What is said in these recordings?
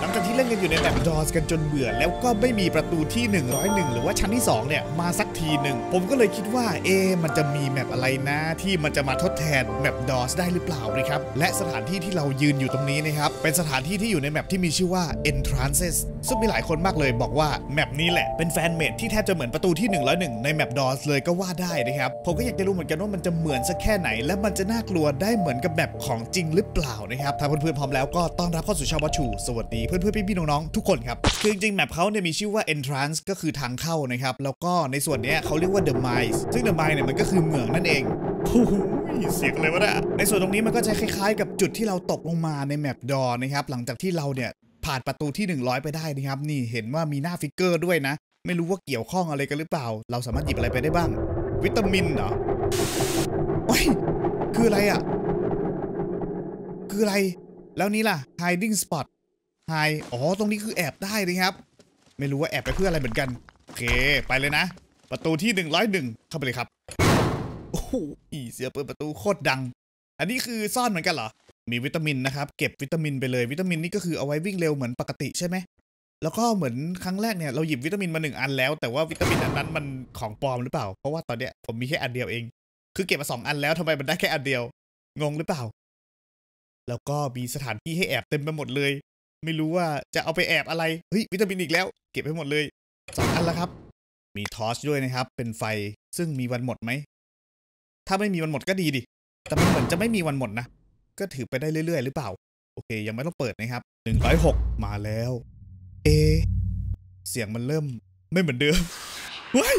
งจากที่เล่นกันอยู่ในแมปดอสกันจนเบื่อแล้วก็ไม่มีประตูที่101หรือว่าชั้นที่2เนี่ยมาสักทีหนึ่งผมก็เลยคิดว่ามันจะมีแมปอะไรนะที่มันจะมาทดแทนแมปดอสได้หรือเปล่านะครับและสถานที่ที่เรายืนอยู่ตรงนี้นะครับเป็นสถานที่ที่อยู่ในแมปที่มีชื่อว่า Entrances ซึ่งมีหลายคนมากเลยบอกว่าแมปนี้แหละเป็นแฟนเมดที่แทบจะเหมือนประตูที่101ในแมปดอสเลยก็ว่าได้นะครับผมก็อยากจะรู้เหมือนกันว่ามันจะเหมือนสักแค่ไหนและมันจะน่ากลัวได้เหมือนกับแมปของจริงหรือเปล่านะครับถ้าเพื่อนๆพร้อมแล้วก็ต้อนรับเข้าสู่ชาววัชชูสวัสดีเพื่อนๆพี่ๆน้องๆทุกคนครับคือจริงๆแมปเขาเนี่ยมีชื่อว่า Entrance ก็คือทางเข้านะครับแล้วก็ในส่วนนี้เขาเรียกว่า The Mines ซึ่ง The Mines เนี่ยมันก็คือเหมืองนั่นเองโอ้โหเสียงอะไรวะเนี่ยในส่วนตรงนี้มันก็จะคล้ายๆกับจุดที่เราตกลงมาในแมปดอนะครับหลังจากที่เราเนี่ยผ่านประตูที่100ไปได้นะครับนี่เห็นว่ามีหน้าฟิกเกอร์ด้วยนะไม่รู้ว่าเกี่ยวข้องอะไรกันหรือเปล่าเราสามารถหยิบอะไรไปได้บ้างวิตามินเหรอโอ้ยคืออะไรอ่ะคืออะไรแล้วนี้ล่ะ hiding spot hide อ๋อตรงนี้คือแอบได้นะครับไม่รู้ว่าแอบไปเพื่ออะไรเหมือนกันโอเคไปเลยนะประตูที่101เข้าไปเลยครับโอ้โหเสียเปิดประตูโคตรดังอันนี้คือซ่อนเหมือนกันเหรอมีวิตามินนะครับเก็บวิตามินไปเลยวิตามินนี่ก็คือเอาไว้วิ่งเร็วเหมือนปกติใช่ไหมแล้วก็เหมือนครั้งแรกเนี่ยเราหยิบวิตามินมา1 อันแล้วแต่ว่าวิตามินอันนั้นมันของปลอมหรือเปล่าเพราะว่าตอนเนี้ยผมมีแค่อันเดียวเองคือเก็บมา2 อันแล้วทำไมมันได้แค่อันเดียวงงหรือเปล่าแล้วก็มีสถานที่ให้แอบเต็มไปหมดเลยไม่รู้ว่าจะเอาไปแอบอะไรเฮ้ยวิตามินอีกแล้วเก็บไปหมดเลย2 อันแล้วครับมีทอร์ชด้วยนะครับเป็นไฟซึ่งมีวันหมดไหมถ้าไม่มีวันหมดก็ดีดิแต่มันเหมือนจะไม่มีวันหมดนะก็ถือไปได้เรื่อยๆหรือเปล่าโอเคยังไม่ต้องเปิดนะครับ106มาแล้วเสียงมันเริ่มไม่เหมือนเดิมเฮ้ย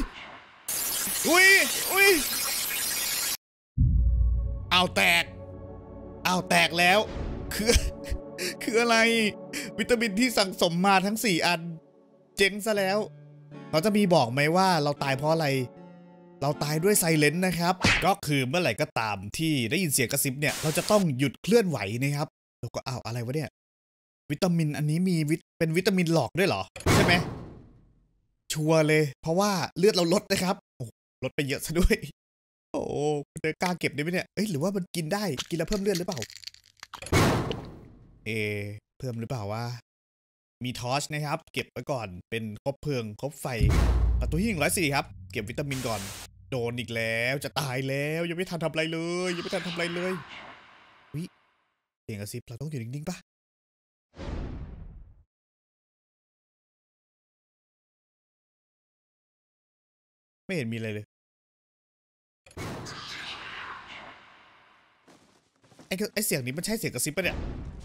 อุ้ยเอาแตกแล้วคือคืออะไรวิตามินที่สั่งสมมาทั้ง4 อันเจ๊งซะแล้วเขาจะมีบอกไหมว่าเราตายเพราะอะไรเราตายด้วยไซเลนต์นะครับก็คือเมื่อไหร่ก็ตามที่ได้ยินเสียงกระซิบเนี่ยเราจะต้องหยุดเคลื่อนไหวนะครับแล้วก็อะไรวะเนี่ยวิตามินอันนี้มีเป็นวิตามินหลอกด้วยเหรอใช่ไหมชัวร์เลยเพราะว่าเลือดเราลดนะครับโอ้ลดไปเยอะซะด้วยโอ้เจอกล้าเก็บได้ไหมเนี่ยเอ้ยหรือว่ามันกินได้กินแล้วเพิ่มเลือดหรือเปล่าเพิ่มหรือเปล่าวะมีทอร์ชนะครับเก็บไว้ก่อนเป็นคบเพลิงคบไฟประตูที่104ครับเก็บวิตามินก่อนโดนอีกแล้วจะตายแล้วยังไม่ทันทำอะไรเลยวิเสียงกระซิบเราต้องอยู่นิ่งๆปะไม่เห็นมีอะไรเลยไอเสียงนี้มันใช่เสียงกระซิบปะเนี่ย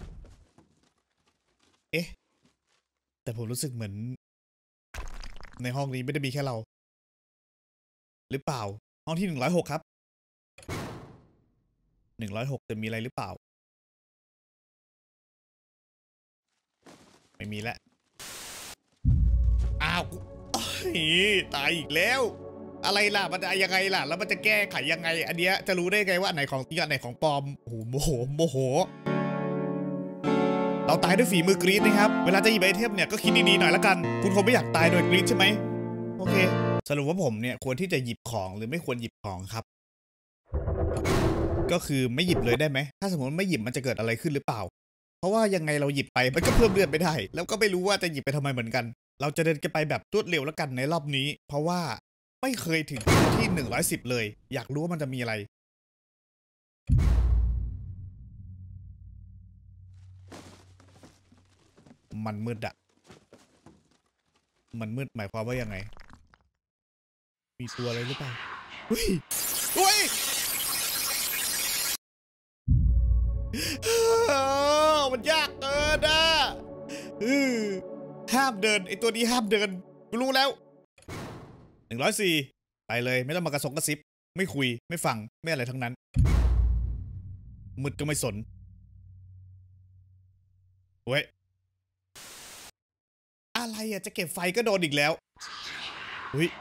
แต่ผมรู้สึกเหมือนในห้องนี้ไม่ได้มีแค่เราหรือเปล่าห้องที่106ครับ106จะมีอะไรหรือเปล่าไม่มีแล้วอ้าวตายอีกแล้วอะไรล่ะมันจะยังไงล่ะแล้วมันจะแก้ไขยังไงอันเนี้ยจะรู้ได้ไงว่าอันไหนของจริงอันไหนของปลอมโอ้โหโมโหเราตายด้วยฝีมือกรีดนะครับเวลาจะหยิบไอเทมเนี่ยก็คิดดีๆหน่อยละกันคุณคงไม่อยากตายโดยกรีดใช่ไหมโอเคสรุปว่าผมเนี่ยควรที่จะหยิบของหรือไม่ควรหยิบของครับก็คือไม่หยิบเลยได้ไหมถ้าสมมติไม่หยิบมันจะเกิดอะไรขึ้นหรือเปล่าเพราะว่ายังไงเราหยิบไปมันก็เพิ่มเลือดไม่ได้แล้วก็ไม่รู้ว่าจะหยิบไปทำไมเหมือนกันเราจะเดินกันไปแบบรวดเร็วแล้วกันในรอบนี้เพราะว่าไม่เคยถึงที่110เลยอยากรู้ว่ามันจะมีอะไรมันมืดอะมันมืดหมายความว่ายังไงมีตัวอะไรหรือเปล่าเฮ้ยมันยากเกินอะห้ามเดินไอตัวนี้ห้ามเดินรู้แล้ว104ไปเลยไม่ต้องมากระสงกระซิบไม่คุยไม่ฟังไม่อะไรทั้งนั้นมืดก็ไม่สนเว้ยอะไรอะจะเก็บไฟก็โดนอีกแล้วอุ้ย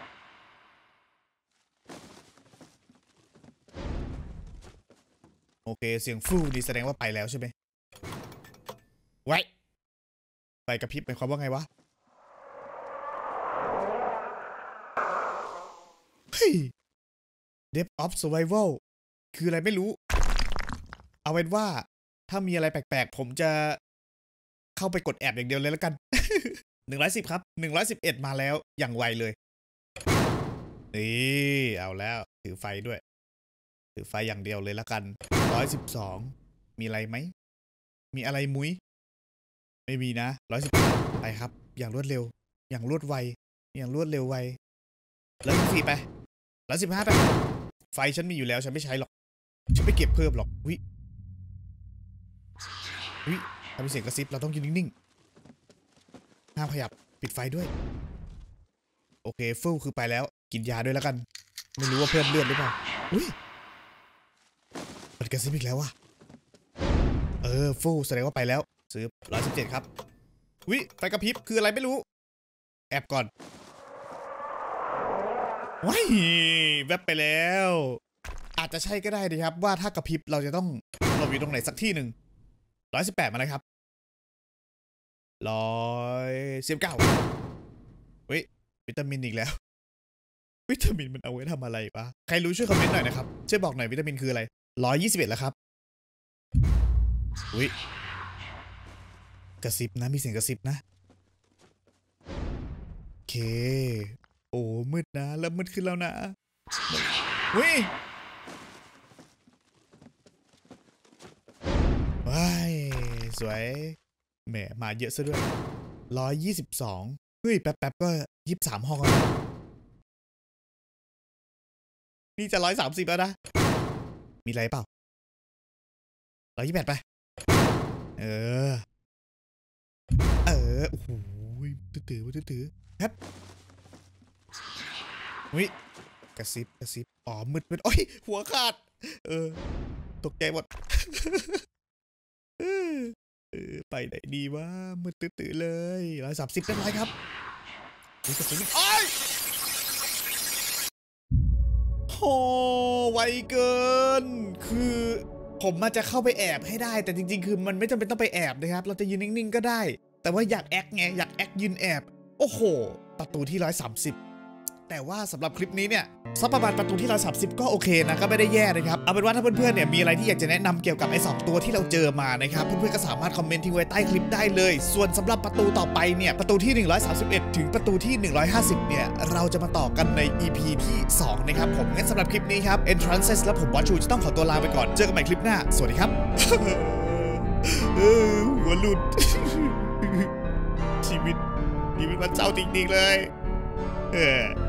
โอเคเสียงฟูนี่แสดงว่าไปแล้วใช่ไหมไว้ไฟกระพริบหมายความว่าไงวะเฮ้ย Depth of Survival คืออะไรไม่รู้เอาเป็นว่าถ้ามีอะไรแปลกๆผมจะเข้าไปกดแอบอย่างเดียวเลยแล้วกัน 110ครับ111มาแล้วอย่างไวเลยนี่เอาแล้วถือไฟด้วยถือไฟอย่างเดียวเลยแล้วกัน112มีอะไรไหมมีอะไรมุ้ยไม่มีนะ110ไปครับอย่างรวดเร็วอย่างรวดไวอย่างรวดเร็วไว114ไป115ไปไฟฉันมีอยู่แล้วฉันไม่ใช้หรอกฉันไม่เก็บเพิ่มหรอกวิทำเสียงกระซิบเราต้องยืนนิ่งๆห้ามขยับปิดไฟด้วยโอเคฟูคือไปแล้วกินยาด้วยแล้วกันไม่รู้ว่าเพิ่มเลือดหรือเปล่ามันกระซิบอีกแล้วว่ะฟูแสดงว่าไปแล้วซื้อ117ครับไฟกระพริบคืออะไรไม่รู้แอบก่อนว้ายแวบไปแล้วอาจจะใช่ก็ได้นะครับว่าถ้ากระพริบเราจะต้องหลบอยู่ตรงไหนสักที่หนึ่ง118มาเลยครับ119วิตามินอีกแล้ววิตามินมันเอาไว้ทำอะไรวะใครรู้ช่วยคอมเมนต์หน่อยนะครับช่วยบอกหน่อยวิตามินคืออะไร121แล้วครับกระซิบนะมีเสียงกระซิบนะโอเคโอ้มืดนะแล้วมืดขึ้นแล้วนะว้ายสวยแหมมาเยอะซะด้วย122แป๊บก็23ห้องแล้วนี่จะ130แล้วนะมีอะไรเปล่า128ไปโอ้โหตื้อแป๊บกระซิบอ๋อมืดโอ้ยหัวขาดตกใจหมดไปไหนดีวะมืดตื้อเลย130เรียบร้อยครับกระซิบโอ้ยโหไวเกินคือผมมาจะเข้าไปแอบให้ได้แต่จริงๆคือมันไม่จำเป็นต้องไปแอบนะครับเราจะยืนนิ่งๆก็ได้แต่ว่าอยากแอคไงอยากแอคยืนแอบโอ้โหประตูที่130แต่ว่าสำหรับคลิปนี้เนี่ยสักประมาณประตูที่130ก็โอเคนะก็ไม่ได้แย่นะครับเอาเป็นว่าถ้าเพื่อนๆเนี่ยมีอะไรที่อยากจะแนะนำเกี่ยวกับไอ้2ตัวที่เราเจอมานะครับเพื่อนๆก็สามารถคอมเมนต์ทิ้งไว้ใต้คลิปได้เลยส่วนสำหรับประตูต่อไปเนี่ยประตูที่131ถึงประตูที่150เนี่ยเราจะมาต่อกันใน EP ที่2นะครับผมงั้นสำหรับคลิปนี้ครับ Entrances และผมบอสชูจะต้องขอตัวลาไปก่อนเจอกันใหม่คลิปหน้าสวัสดีครับ หัวหลุด ชีวิตมันเจ้าจริงๆเลย